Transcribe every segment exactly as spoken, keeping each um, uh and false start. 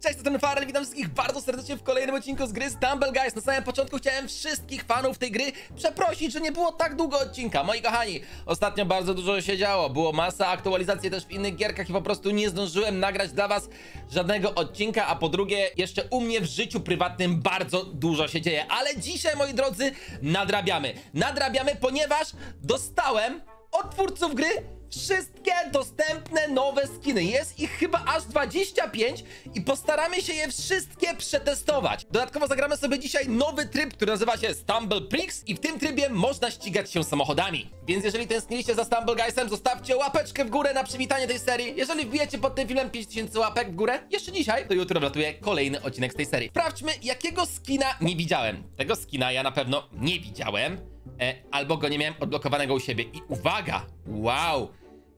Cześć, to ten Farel, witam wszystkich bardzo serdecznie w kolejnym odcinku z gry Stumble Guys. Na samym początku chciałem wszystkich fanów tej gry przeprosić, że nie było tak długo odcinka. Moi kochani, ostatnio bardzo dużo się działo, było masa aktualizacji też w innych gierkach i po prostu nie zdążyłem nagrać dla was żadnego odcinka, a po drugie jeszcze u mnie w życiu prywatnym bardzo dużo się dzieje. Ale dzisiaj, moi drodzy, nadrabiamy. Nadrabiamy, ponieważ dostałem od twórców gry wszystkie dostępne nowe skiny. Jest ich chyba aż dwadzieścia pięć i postaramy się je wszystkie przetestować. Dodatkowo zagramy sobie dzisiaj nowy tryb, który nazywa się Stumble Prix i w tym trybie można ścigać się samochodami. Więc jeżeli tęskniliście za Stumble Guysem, zostawcie łapeczkę w górę na przywitanie tej serii. Jeżeli wbijecie pod tym filmem pięć tysięcy łapek w górę, jeszcze dzisiaj, to jutro wlatuje kolejny odcinek z tej serii. Sprawdźmy, jakiego skina nie widziałem. Tego skina ja na pewno nie widziałem, e, albo go nie miałem odblokowanego u siebie. I uwaga, wow!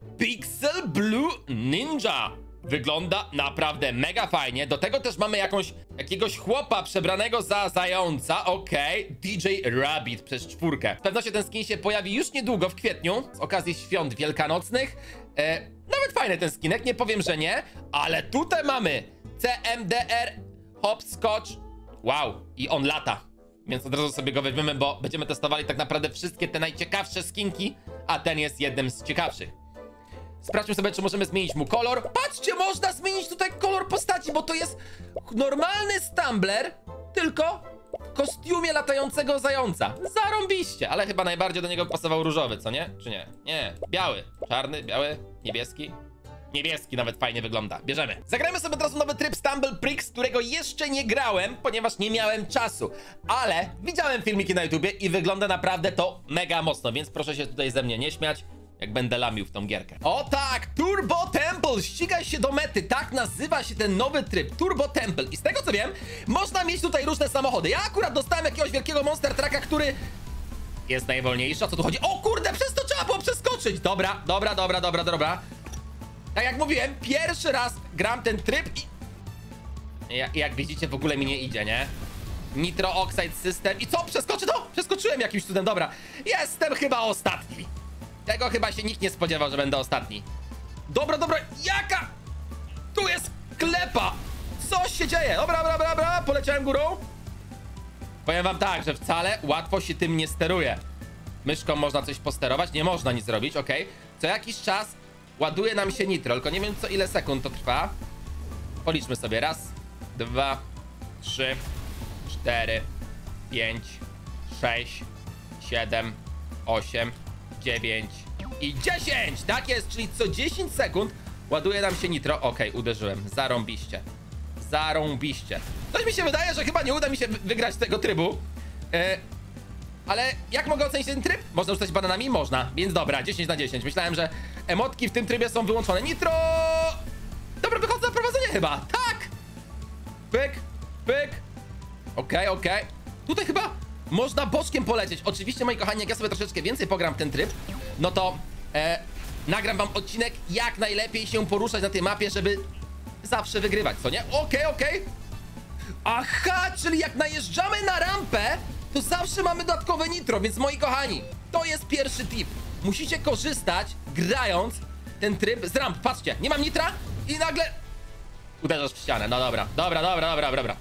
Pixel Blue Ninja wygląda naprawdę mega fajnie. Do tego też mamy jakąś, jakiegoś chłopa przebranego za zająca. Okej, okay. D J Rabbit przez czwórkę. Z pewnością ten skin się pojawi już niedługo w kwietniu z okazji świąt wielkanocnych. e, Nawet fajny ten skinek, nie powiem, że nie. Ale tutaj mamy C M D R Hopscotch. Wow, i on lata, więc od razu sobie go weźmiemy, bo będziemy testowali tak naprawdę wszystkie te najciekawsze skinki, a ten jest jednym z ciekawszych. Sprawdźmy sobie, czy możemy zmienić mu kolor. Patrzcie, można zmienić tutaj kolor postaci, bo to jest normalny Stumbler, tylko w kostiumie latającego zająca. Zarąbiście, ale chyba najbardziej do niego pasował różowy, co nie? Czy nie? Nie, biały, czarny, biały, niebieski. Niebieski nawet fajnie wygląda. Bierzemy. Zagrajmy sobie teraz nowy tryb Stumble Prix, którego jeszcze nie grałem, ponieważ nie miałem czasu. Ale widziałem filmiki na YouTubie i wygląda naprawdę to mega mocno, więc proszę się tutaj ze mnie nie śmiać, jak będę lamił w tą gierkę. O tak! Turbo Temple! Ścigaj się do mety! Tak nazywa się ten nowy tryb. Turbo Temple. I z tego co wiem, można mieć tutaj różne samochody. Ja akurat dostałem jakiegoś wielkiego Monster Trucka, który jest najwolniejszy. O co tu chodzi? O kurde, przez to trzeba było przeskoczyć! Dobra, dobra, dobra, dobra, dobra. Tak jak mówiłem, pierwszy raz gram ten tryb i... Ja, jak widzicie, w ogóle mi nie idzie, nie? Nitro Oxide System. I co? Przeskoczy to? Przeskoczyłem jakimś cudem, dobra. Jestem chyba ostatni. Tego chyba się nikt nie spodziewał, że będę ostatni. Dobra, dobra, jaka? Tu jest klepa. Co się dzieje? Dobra, dobra, dobra, poleciałem górą. Powiem wam tak, że wcale łatwo się tym nie steruje. Myszką można coś posterować, nie można nic zrobić, ok. Co jakiś czas ładuje nam się nitro, tylko nie wiem co ile sekund to trwa. Policzmy sobie. Raz, dwa, trzy, cztery, pięć, sześć, siedem, osiem, dziewięć i dziesięć! Tak jest, czyli co dziesięć sekund ładuje nam się nitro. Okej, okay, uderzyłem. Zarąbiście. Zarąbiście. Coś mi się wydaje, że chyba nie uda mi się wygrać tego trybu. Yy, ale jak mogę ocenić ten tryb? Można rzucać bananami? Można. Więc dobra, dziesięć na dziesięć. Myślałem, że emotki w tym trybie są wyłączone. Nitro! Dobra, wychodzę na prowadzenie chyba. Tak! Pyk, pyk. Okej, okay, okej. Okay. Tutaj chyba można boczkiem polecieć. Oczywiście, moi kochani, jak ja sobie troszeczkę więcej pogram w ten tryb, no to e, nagram wam odcinek, jak najlepiej się poruszać na tej mapie, żeby zawsze wygrywać, co nie? Okej, okay, okej. Okay. Aha, czyli jak najeżdżamy na rampę, to zawsze mamy dodatkowe nitro, więc moi kochani, to jest pierwszy tip. Musicie korzystać, grając ten tryb z ramp. Patrzcie, nie mam nitra i nagle uderzasz w ścianę. No dobra, dobra, dobra, dobra, dobra.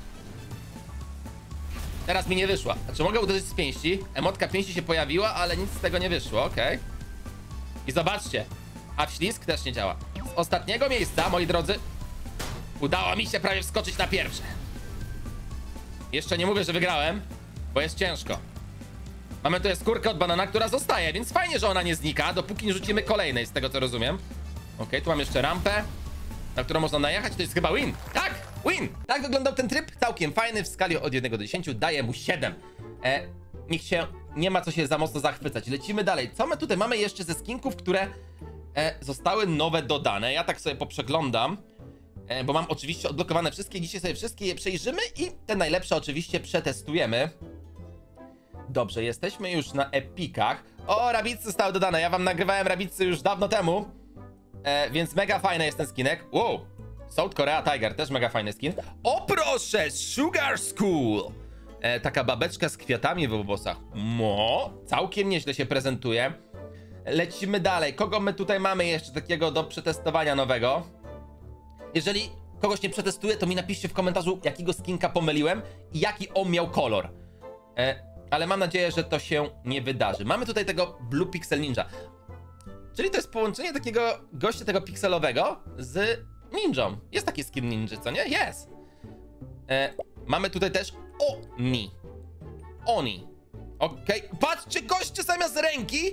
Teraz mi nie wyszła. Znaczy mogę uderzyć z pięści. Emotka pięści się pojawiła, ale nic z tego nie wyszło, okej. Okay. I zobaczcie, a wślizg też nie działa. Z ostatniego miejsca, moi drodzy, udało mi się prawie wskoczyć na pierwsze. Jeszcze nie mówię, że wygrałem, bo jest ciężko. Mamy tu skórkę od banana, która zostaje, więc fajnie, że ona nie znika, dopóki nie rzucimy kolejnej, z tego co rozumiem. Okej, okay, tu mam jeszcze rampę, na którą można najechać. To jest chyba win. Tak! Win! Tak wyglądał ten tryb, całkiem fajny, w skali od jednego do dziesięciu daję mu siedem. E, niech się, nie ma co się za mocno zachwycać. Lecimy dalej. Co my tutaj mamy jeszcze ze skinków, które e, zostały nowe dodane? Ja tak sobie poprzeglądam, e, bo mam oczywiście odblokowane wszystkie. Dzisiaj sobie wszystkie je przejrzymy i te najlepsze oczywiście przetestujemy. Dobrze, jesteśmy już na epikach. O, rabicy zostały dodane. Ja wam nagrywałem rabicy już dawno temu, e, więc mega fajny jest ten skinek. Wow! South Korea Tiger, też mega fajny skin. O proszę, Sugar School! E, taka babeczka z kwiatami w włosach. Mo, całkiem nieźle się prezentuje. Lecimy dalej. Kogo my tutaj mamy jeszcze takiego do przetestowania nowego? Jeżeli kogoś nie przetestuję, to mi napiszcie w komentarzu, jakiego skinka pomyliłem i jaki on miał kolor. E, ale mam nadzieję, że to się nie wydarzy. Mamy tutaj tego Blue Pixel Ninja. Czyli to jest połączenie takiego gościa, tego pikselowego z ninją. Jest taki skin ninja, co nie? Jest. E, mamy tutaj też Oni. Oni. Okej, okay. Patrzcie, goście zamiast ręki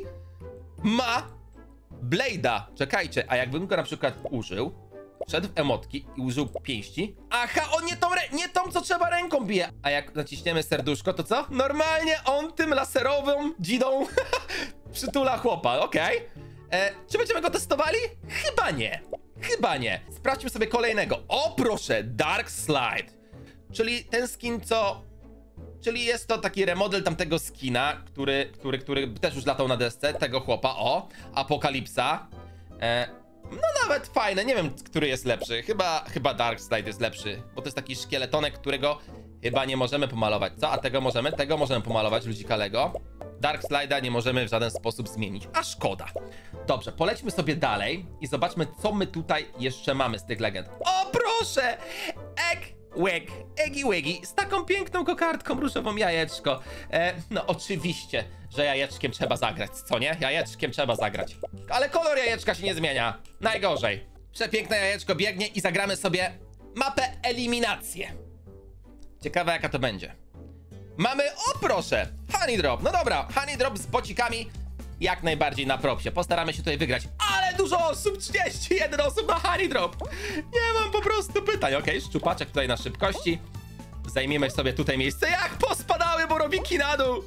ma Blade'a. Czekajcie, a jakbym go na przykład użył, wszedł w emotki i użył pięści. Aha, on nie tą, nie tą, co trzeba ręką bije. A jak naciśniemy serduszko, to co? Normalnie on tym laserową dzidą przytula chłopa, okej. Okay. Czy będziemy go testowali? Chyba nie. Chyba nie. Sprawdźmy sobie kolejnego. O proszę, Dark Slide. Czyli ten skin, co... Czyli jest to taki remodel tamtego skina, który, który, który też już latał na desce, tego chłopa, o, Apokalipsa. E, no nawet fajne, nie wiem, który jest lepszy. Chyba, chyba Dark Slide jest lepszy, bo to jest taki szkieletonek, którego chyba nie możemy pomalować, co? A tego możemy? Tego możemy pomalować, ludzika Lego. Dark Slide'a nie możemy w żaden sposób zmienić, a szkoda. Dobrze, polećmy sobie dalej i zobaczmy, co my tutaj jeszcze mamy z tych legend. O proszę! Egg Wig, Eggy Wiggy, z taką piękną kokardką różową, jajeczko. E, no oczywiście, że jajeczkiem trzeba zagrać, co nie? Jajeczkiem trzeba zagrać. Ale kolor jajeczka się nie zmienia. Najgorzej. Przepiękne jajeczko biegnie i zagramy sobie mapę eliminację. Ciekawe, jaka to będzie. Mamy, o proszę, Honey Drop. No dobra, Honey Drop z bocikami jak najbardziej na propsie. Postaramy się tutaj wygrać. Ale dużo osób, trzydzieści jeden osób na Honey Drop. Nie mam po prostu pytań. Okej, okay, szczupaczek tutaj na szybkości. Zajmiemy sobie tutaj miejsce. Jak pospadały borowiki na dół.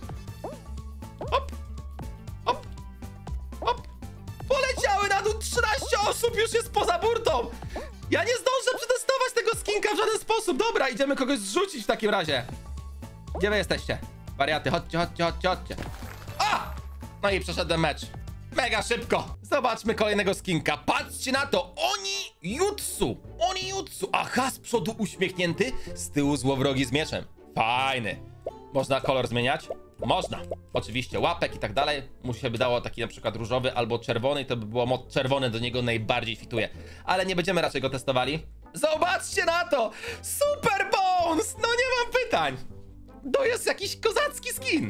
Hop, hop, hop. Poleciały na dół, trzynaście osób już jest poza burtą. Ja nie zdążę przetestować tego skinka w żaden sposób. Dobra, idziemy kogoś zrzucić w takim razie. Gdzie wy jesteście? Wariaty, chodźcie, chodźcie, chodźcie, chodźcie. A! No i przeszedłem mecz. Mega szybko. Zobaczmy kolejnego skinka. Patrzcie na to. Oni Jutsu. Oni Jutsu. Aha, z przodu uśmiechnięty, z tyłu złowrogi z mieczem. Fajny. Można kolor zmieniać? Można. Oczywiście łapek i tak dalej. Mu się wydało taki na przykład różowy albo czerwony i to by było mod czerwony, do niego najbardziej fituje. Ale nie będziemy raczej go testowali. Zobaczcie na to. Super Bones. No nie mam pytań. To jest jakiś kozacki skin.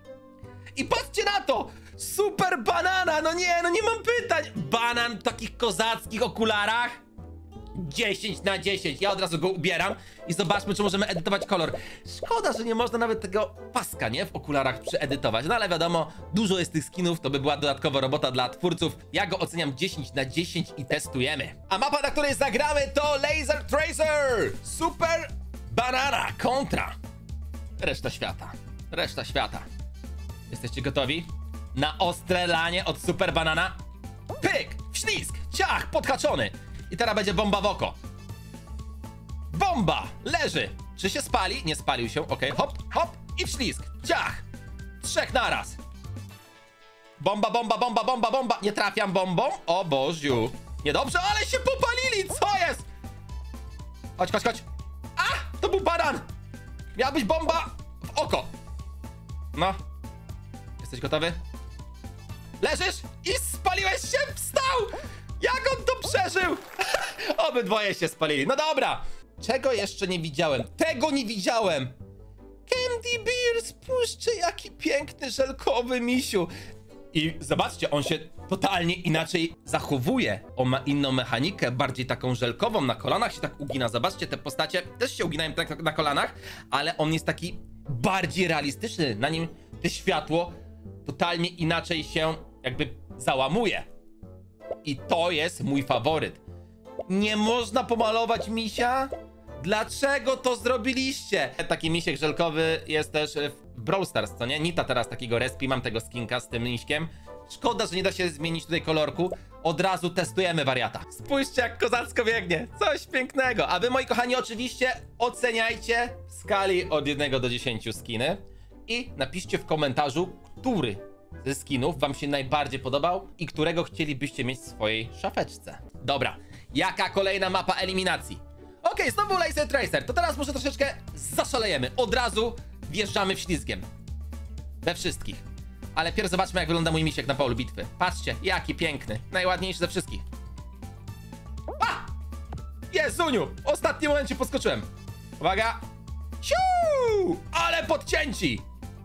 I patrzcie na to! Super banana! No nie, no nie mam pytań! Banan w takich kozackich okularach? dziesięć na dziesięć. Ja od razu go ubieram i zobaczmy, czy możemy edytować kolor. Szkoda, że nie można nawet tego paska, nie? W okularach przeedytować. No ale wiadomo, dużo jest tych skinów, to by była dodatkowa robota dla twórców. Ja go oceniam dziesięć na dziesięć i testujemy. A mapa, na której zagramy, to Laser Tracer! Super banana kontra reszta świata. Reszta świata. Jesteście gotowi? Na ostre lanie od Super Banana. Pyk! Wślizg! Ciach! Podhaczony! I teraz będzie bomba w oko. Bomba! Leży! Czy się spali? Nie spalił się. Okej, okay. Hop, hop i wślizg! Ciach! Trzech naraz. Bomba, bomba, bomba, bomba, bomba. Nie trafiam bombą? O Boziu. Niedobrze, ale się popalili! Co jest? Chodź, chodź, chodź. A! To był banan! Miała być bomba w oko. No. Jesteś gotowy? Leżysz i spaliłeś się! Wstał! Jak on to przeżył? Obydwoje się spalili. No dobra. Czego jeszcze nie widziałem? Tego nie widziałem! Candy Bear, spójrzcie, jaki piękny, żelkowy misiu. I zobaczcie, on się totalnie inaczej zachowuje. On ma inną mechanikę, bardziej taką żelkową. Na kolanach się tak ugina. Zobaczcie, te postacie też się uginają tak na kolanach, ale on jest taki bardziej realistyczny. Na nim to światło totalnie inaczej się jakby załamuje. I to jest mój faworyt. Nie można pomalować misia? Dlaczego to zrobiliście? Taki misiek żelkowy jest też w Brawl Stars, co nie? Nita teraz takiego respi, mam tego skinka z tym miśkiem. Szkoda, że nie da się zmienić tutaj kolorku. Od razu testujemy wariata. Spójrzcie, jak kozacko biegnie. Coś pięknego. A wy, moi kochani, oczywiście oceniajcie w skali od jednego do dziesięciu skiny. I napiszcie w komentarzu, który ze skinów wam się najbardziej podobał i którego chcielibyście mieć w swojej szafeczce. Dobra, jaka kolejna mapa eliminacji? Okej, okay, znowu Laser Tracer. To teraz może troszeczkę zaszalejemy. Od razu wjeżdżamy wślizgiem. We wszystkich. Ale pierw zobaczmy, jak wygląda mój misiek na polu bitwy. Patrzcie, jaki piękny. Najładniejszy ze wszystkich. A! Jezuniu! W ostatnim momencie podskoczyłem. Uwaga! Siu! Ale podcięci!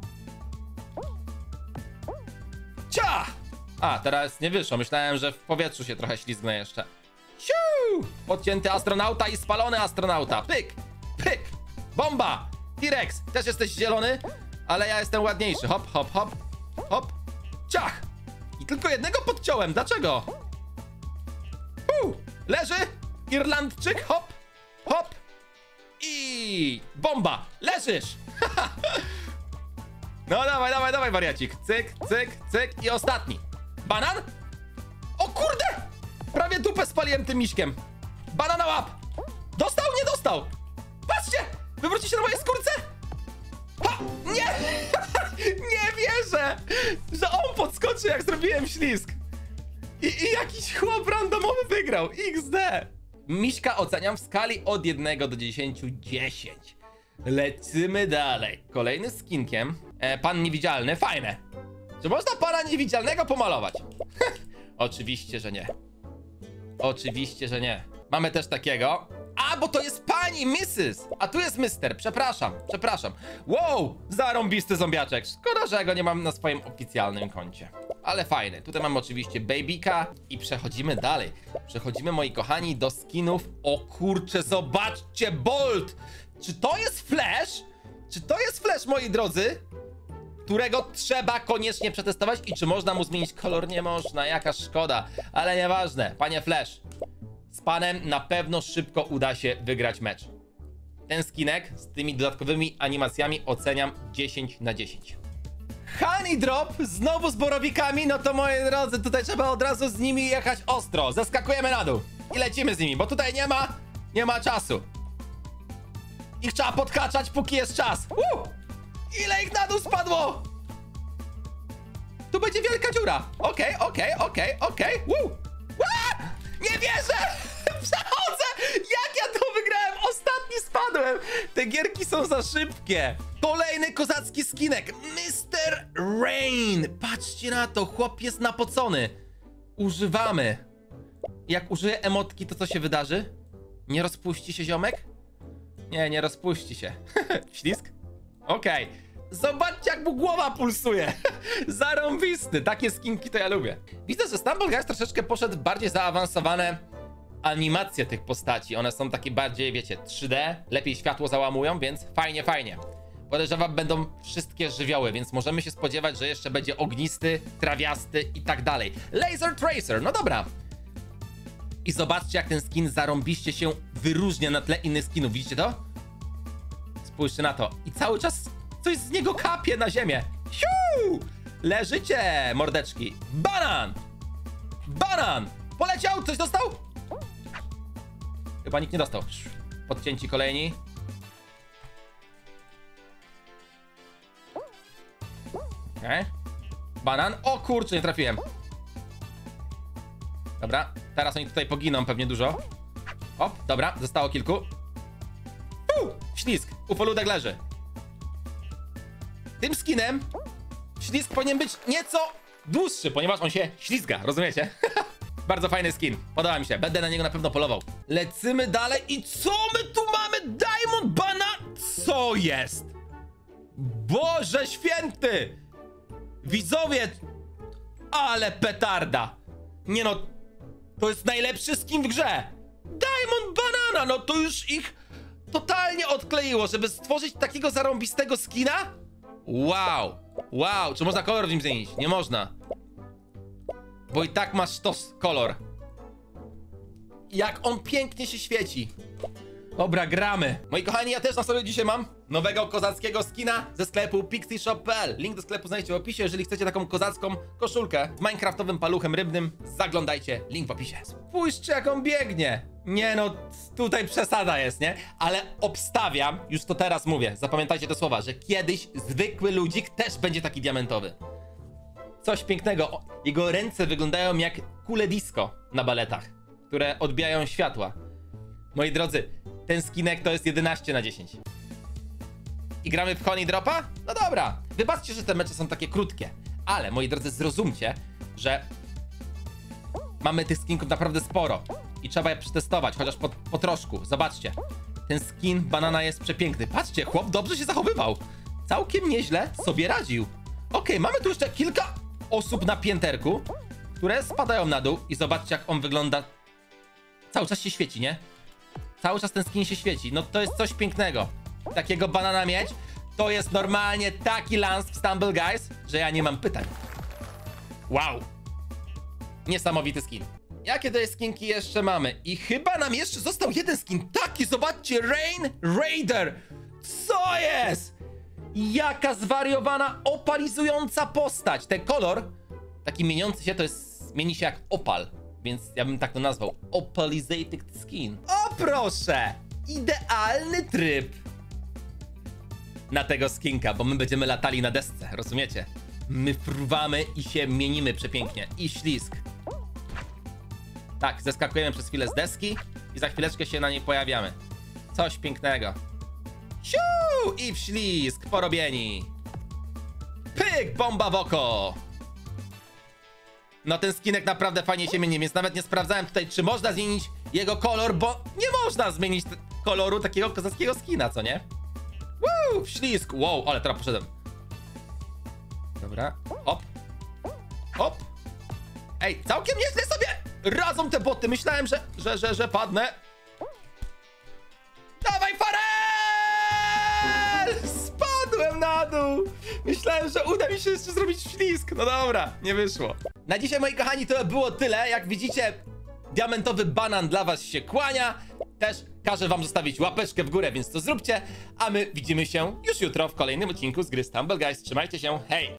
Cia! A, teraz nie wyszło. Myślałem, że w powietrzu się trochę ślizgnę jeszcze. Siu! Podcięty astronauta i spalony astronauta. Pyk! Pyk! Bomba! T-Rex! Też jesteś zielony? Ale ja jestem ładniejszy. Hop, hop, hop. Hop. Ciach! I tylko jednego podciąłem. Dlaczego? Uu! Leży! Irlandczyk. Hop! Hop! I bomba! Leżysz! No dawaj, dawaj, dawaj, wariacik. Cyk, cyk, cyk i ostatni. Banan? O kurde! Prawie dupę spaliłem tym miśkiem. Banana łap! Dostał? Nie dostał! Patrzcie! Wywróci się na mojej skórce! Ha! Nie! Nie wierzę! Że on podskoczy, jak zrobiłem ślizg. I, I jakiś chłop randomowy wygrał. iks de. Miśka oceniam w skali od jednego do dziesięciu. dziesięć. Lecimy dalej. Kolejny skinkiem. E, pan niewidzialny. Fajne. Czy można pana niewidzialnego pomalować? Oczywiście, że nie. Oczywiście, że nie. Mamy też takiego. A, bo to jest pani, missus. A tu jest mister. Przepraszam, przepraszam. Wow, zarąbisty zombiaczek. Szkoda, że go nie mam na swoim oficjalnym koncie. Ale fajny. Tutaj mamy oczywiście babyka i przechodzimy dalej. Przechodzimy, moi kochani, do skinów. O kurczę, zobaczcie, Bolt. Czy to jest Flash? Czy to jest Flash, moi drodzy? Którego trzeba koniecznie przetestować i czy można mu zmienić kolor? Nie można, jaka szkoda. Ale nieważne, panie Flash. Z panem na pewno szybko uda się wygrać mecz. Ten skinek z tymi dodatkowymi animacjami oceniam dziesięć na dziesięć. Honey Drop znowu z borowikami, no to moi drodzy, tutaj trzeba od razu z nimi jechać ostro. Zeskakujemy na dół i lecimy z nimi, bo tutaj nie ma, nie ma czasu. Ich trzeba podkaczać, póki jest czas. Uh! Ile ich na dół spadło? Tu będzie wielka dziura. Okej, okej, okej, okej. Nie wierzę! Przechodzę! Jak ja to wygrałem? Ostatni spadłem! Te gierki są za szybkie. Kolejny kozacki skinek. mister Rain. Patrzcie na to, chłop jest napocony. Używamy. Jak użyję emotki, to co się wydarzy? Nie rozpuści się ziomek? Nie, nie rozpuści się. Ślizg? Okej. Okay. Zobaczcie, jak mu głowa pulsuje. Zarąbisty. Takie skinki to ja lubię. Widzę, że Stumble Guys troszeczkę poszedł w bardziej zaawansowane animacje tych postaci. One są takie bardziej, wiecie, trzy de. Lepiej światło załamują, więc fajnie, fajnie. Podejrzewam, będą wszystkie żywioły, więc możemy się spodziewać, że jeszcze będzie ognisty, trawiasty i tak dalej. Laser Tracer, no dobra. I zobaczcie, jak ten skin zarąbiście się wyróżnia na tle innych skinów. Widzicie to? Spójrzcie na to. I cały czas coś z niego kapie na ziemię. Siu! Leżycie, mordeczki. Banan! Banan! Poleciał! Coś dostał? Chyba nikt nie dostał. Podcięci kolejni. Okej. Okay. Banan. O kurczę, nie trafiłem. Dobra, teraz oni tutaj poginą pewnie dużo. Hop, dobra, zostało kilku. Uu, ślizg, ufoludek leży. Tym skinem ślizg powinien być nieco dłuższy, ponieważ on się ślizga, rozumiecie? Bardzo fajny skin, podoba mi się, będę na niego na pewno polował. Lecimy dalej i co my tu mamy? Diamond Banan? Co jest? Boże święty! Widzowie, ale petarda. Nie no, to jest najlepszy skin w grze. Diamond Banana, no to już ich totalnie odkleiło, żeby stworzyć takiego zarąbistego skina. Wow, wow, czy można kolor w nim zmienić? Nie można. Bo i tak masz sztos kolor. Jak on pięknie się świeci. Dobra, gramy. Moi kochani, ja też na sobie dzisiaj mam nowego kozackiego skina ze sklepu pixie shop kropka p l. Link do sklepu znajdziecie w opisie. Jeżeli chcecie taką kozacką koszulkę z minecraftowym paluchem rybnym, zaglądajcie, link w opisie. Spójrzcie, jak on biegnie. Nie no, tutaj przesada jest, nie? Ale obstawiam, już to teraz mówię, zapamiętajcie te słowa, że kiedyś zwykły ludzik też będzie taki diamentowy. Coś pięknego. O, jego ręce wyglądają jak kule disco na baletach, które odbijają światła. Moi drodzy, ten skinek to jest jedenaście na dziesięć. I gramy w Honey Dropa? No dobra. Wybaczcie, że te mecze są takie krótkie. Ale, moi drodzy, zrozumcie, że mamy tych skinków naprawdę sporo. I trzeba je przetestować, chociaż po, po troszku. Zobaczcie. Ten skin banana jest przepiękny. Patrzcie, chłop dobrze się zachowywał. Całkiem nieźle sobie radził. Okej, mamy tu jeszcze kilka osób na pięterku, które spadają na dół i zobaczcie, jak on wygląda. Cały czas się świeci, nie? Cały czas ten skin się świeci. No to jest coś pięknego. Takiego banana mieć, to jest normalnie taki lans w Stumble Guys, że ja nie mam pytań. Wow. Niesamowity skin. Jakie to jest skinki jeszcze mamy? I chyba nam jeszcze został jeden skin. Taki, zobaczcie, Rain Raider. Co jest? Jaka zwariowana, opalizująca postać. Ten kolor, taki mieniący się, to jest, mieni się jak opal. Więc ja bym tak to nazwał. Opalizated skin. O proszę! Idealny tryb na tego skinka, bo my będziemy latali na desce, rozumiecie? My fruwamy i się mienimy przepięknie. I ślizg. Tak, zeskakujemy przez chwilę z deski i za chwileczkę się na niej pojawiamy. Coś pięknego. Siu! I w ślizg, porobieni. Pyk, bomba w oko. No ten skinek naprawdę fajnie się mieni, więc nawet nie sprawdzałem tutaj, czy można zmienić jego kolor, bo nie można zmienić koloru takiego kozackiego skina, co nie? Woo, w ślizg. Wow, ale teraz poszedłem. Dobra, hop. Hop. Ej, całkiem nieźle sobie radzą te boty. Myślałem, że, że, że, że padnę. Dawaj, Farel! Spadłem na dół. Myślałem, że uda mi się jeszcze zrobić ślizg. No dobra, nie wyszło. Na dzisiaj, moi kochani, to było tyle. Jak widzicie, diamentowy banan dla was się kłania. Też każę wam zostawić łapeczkę w górę, więc to zróbcie. A my widzimy się już jutro w kolejnym odcinku z gry Stumble Guys. Trzymajcie się, hej!